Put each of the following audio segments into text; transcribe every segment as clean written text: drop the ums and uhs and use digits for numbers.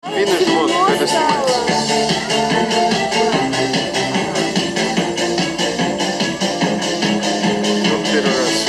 Видно живот, когда снимается. Вот первый раз.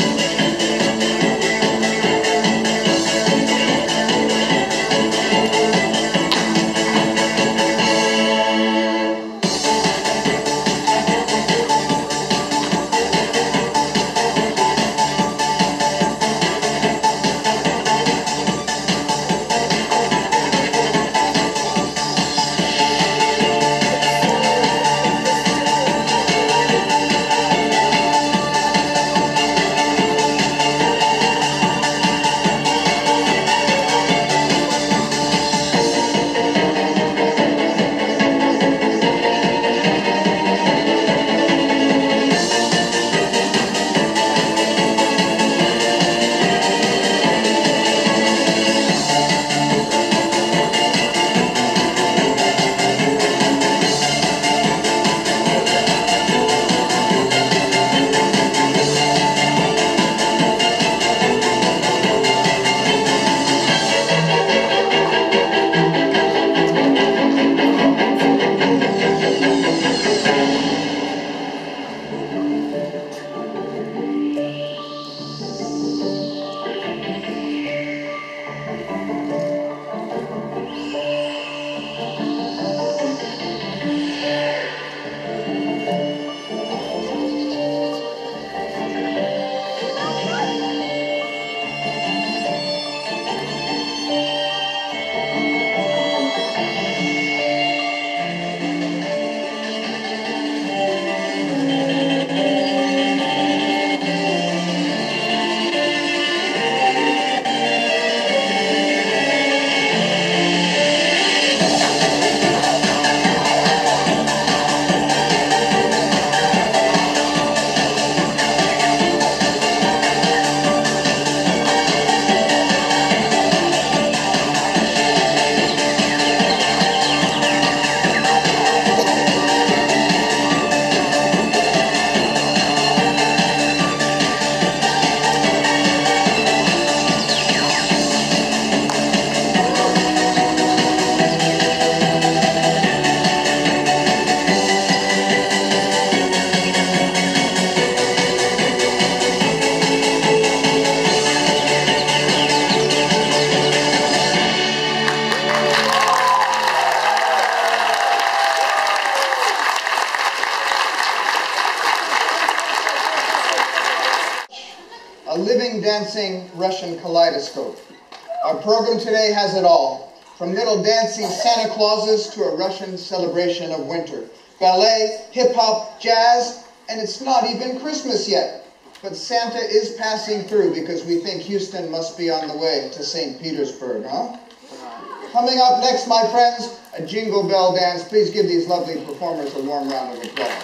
A living, dancing Russian kaleidoscope. Our program today has it all, from little dancing Santa Clauses to a Russian celebration of winter. Ballet, hip-hop, jazz, and it's not even Christmas yet. But Santa is passing through because we think Houston must be on the way to St. Petersburg, huh? Coming up next, my friends, a jingle bell dance. Please give these lovely performers a warm round of applause.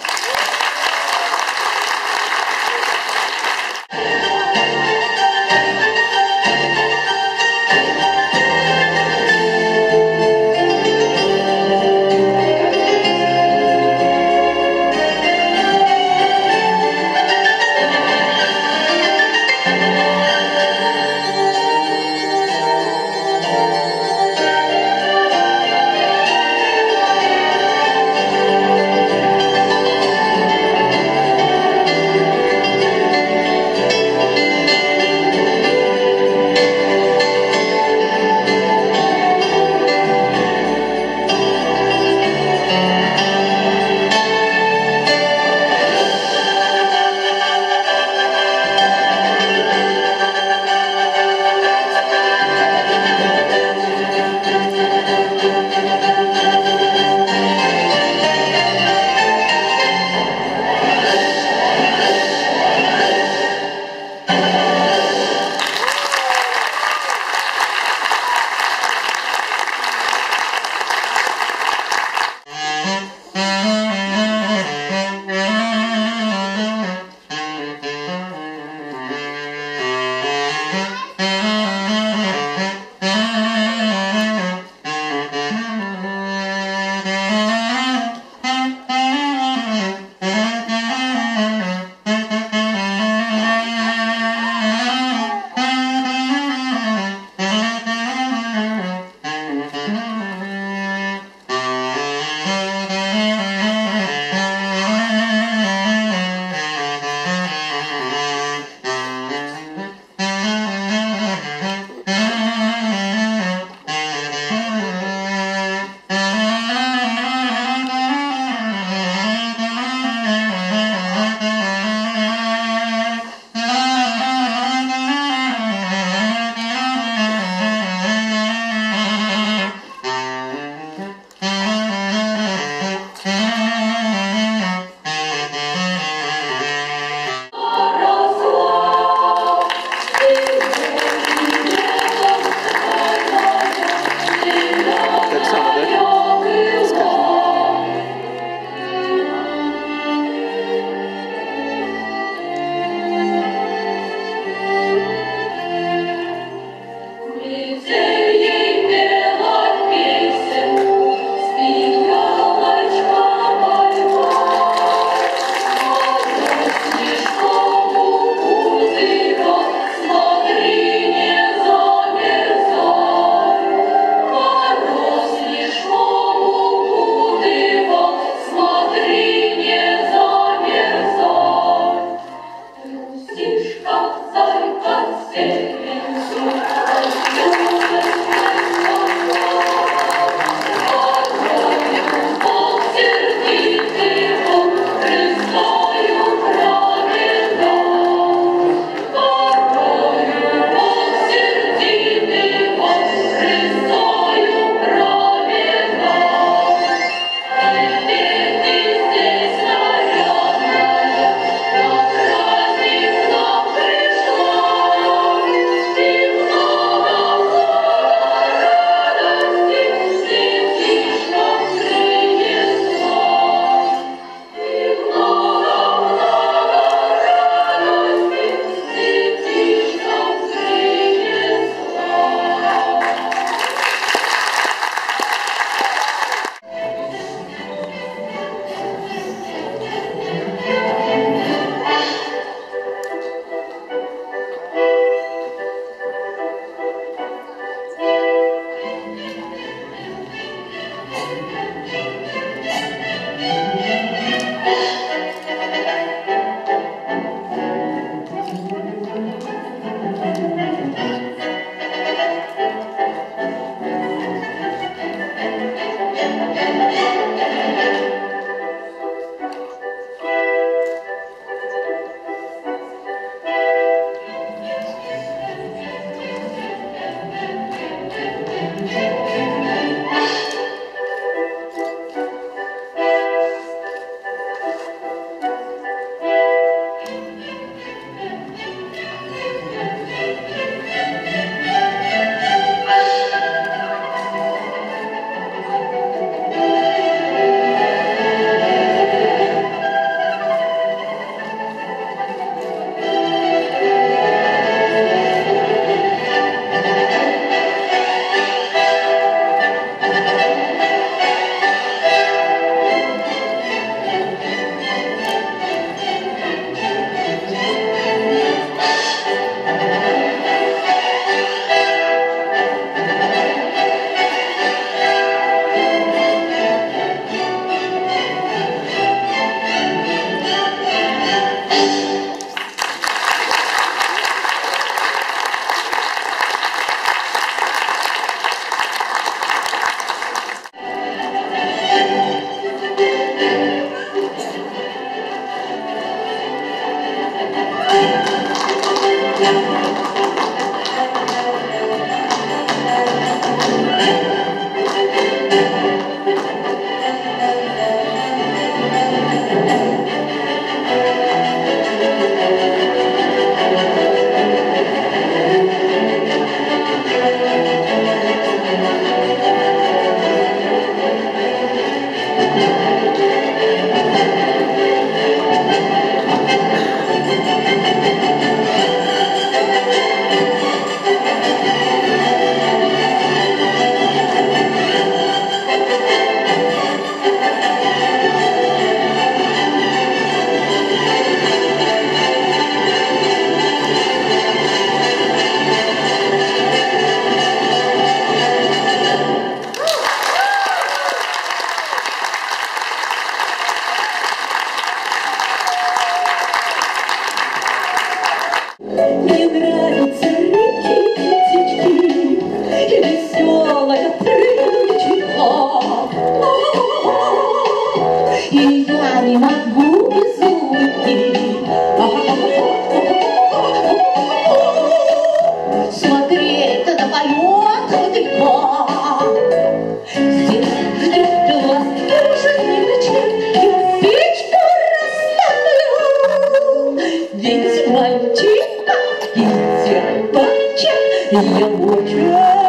Я очень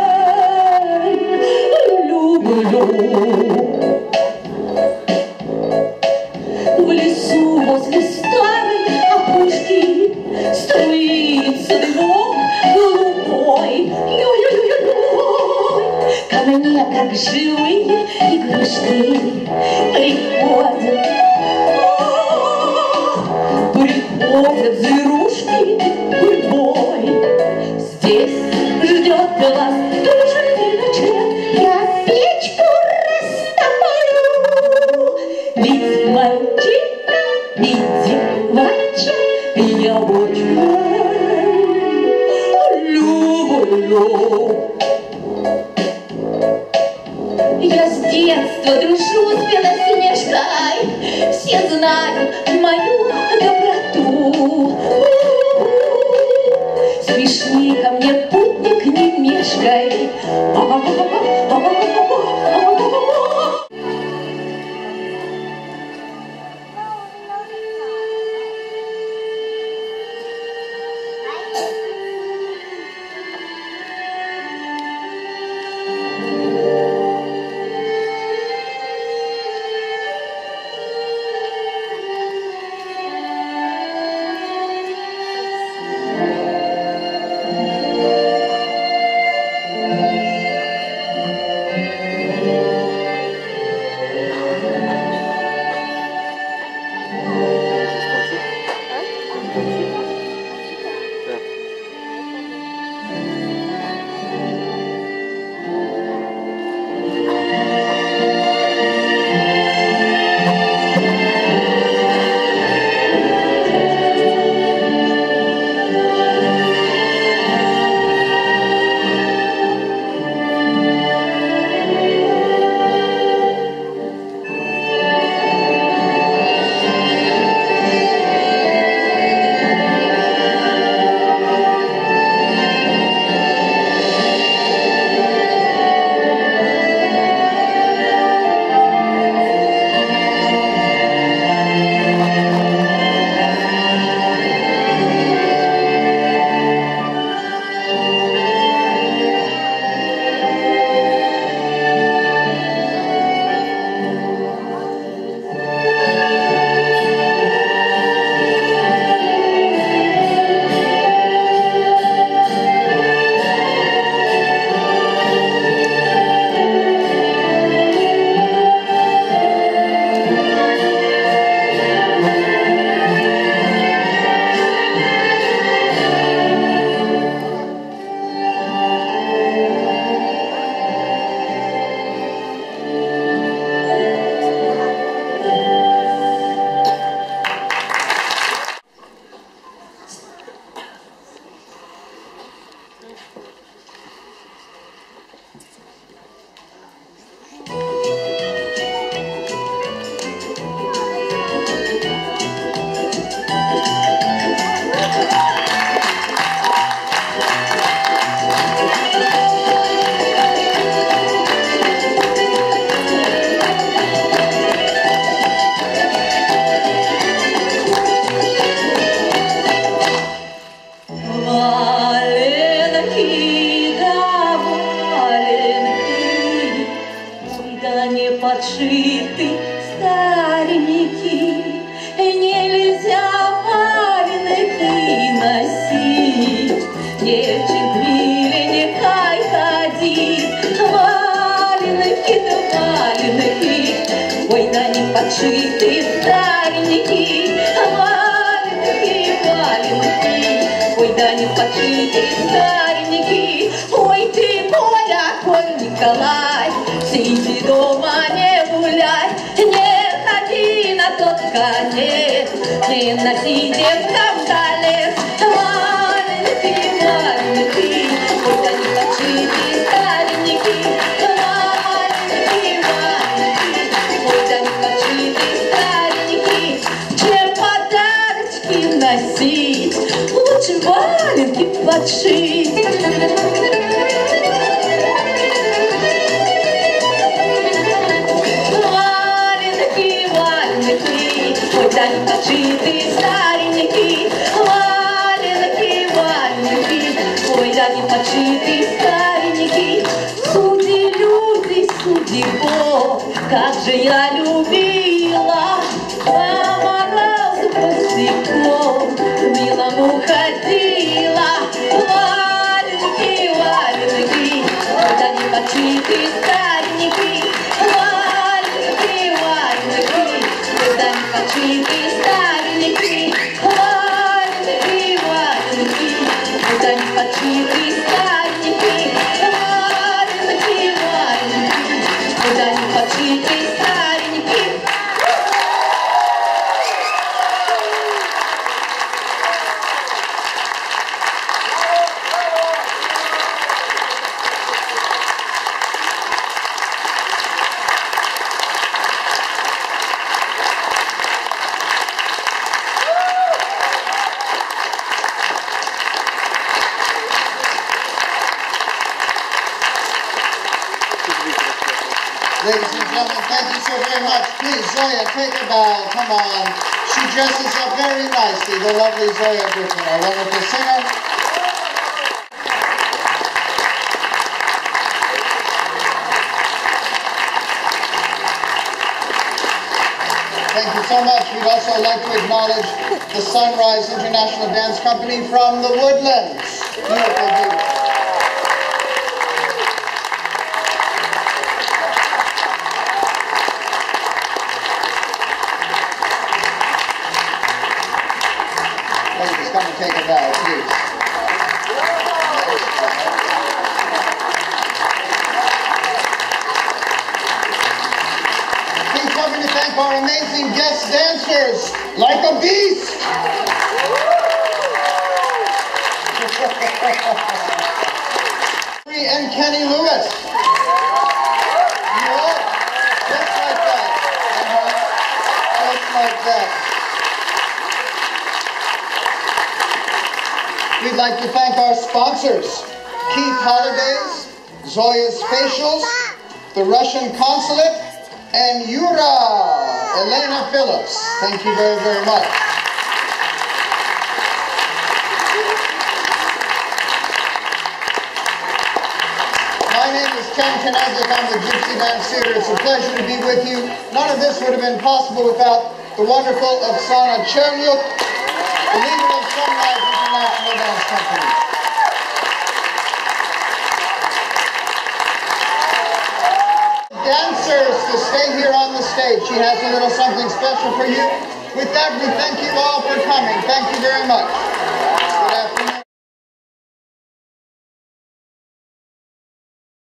люблю. В лесу возле старой опушки струится дымок голубой. Ой-ой-ой-ой, ко мне, как живые игрушки, приходят зверушки гурьбой. Здесь ждет вас тужный ночлег, я печку растопаю. Ведь мальчика, ведь девочка, я очень люблю. люблю. Я с детства дружу с Белоснежкой, все знают мою доброту. Смешни ко мне, путник, не мешкай. подшиты старенькие, нельзя валенки носить. Девчик миленькой ходит, валенки-то валенки, ой, да не подшиты старенькие, валенки, валенки, ой, да не подшиты старенькие, ой, ты, Коля, Коль Николай, сиди дома, не гуляй, не ходи на тот конец, не носи девкам талец. Валенки, валенки, ой, да не подшиты старенькие, валенки, валенки, ой, да не подшиты старенькие, чем подарочки носить, лучше валенки подшить. Ой, да не подшиты старенькие, валенки, валенки, ой, да не подшиты старенькие. Суди, люди, суди, Бог, как же я любила, по морозу босиком к милому ходила. Валенки, валенки, ой, да не подшиты старенькие, валенки, валенки, ой, да не подшиты старенькие, валенки, валенки, ой, да не подшиты старенькие, валенки, валенки, ой, да не подшиты старенькие. Ladies and gentlemen, thank you so very much. Please, Zoya, take a bow. Come on. She dresses up very nicely. The lovely Zoya Griffin, our wonderful singer. Thank you so much. We'd also like to acknowledge the Sunrise International Dance Company from the Woodlands. Beautiful, beautiful. Ladies, come and take a bow, please. Please help me to thank our amazing guest dancers, like a beast. And Kenny Lewis. Yeah, just like that. Just like that. We'd like to thank our sponsors, Keith Holidays, Zoya's Facials, the Russian Consulate, and Yura, Elena Phillips. Thank you very, very much. My name is Ken Kanazik. I'm the Gypsy Dance Theater. It's a pleasure to be with you. None of this would have been possible without the wonderful Oksana Chernyuk, the leader of Sunrise International Dance Company. Dancers to stay here on the stage. She has a little something special for you. With that, we thank you all for coming. Thank you very much.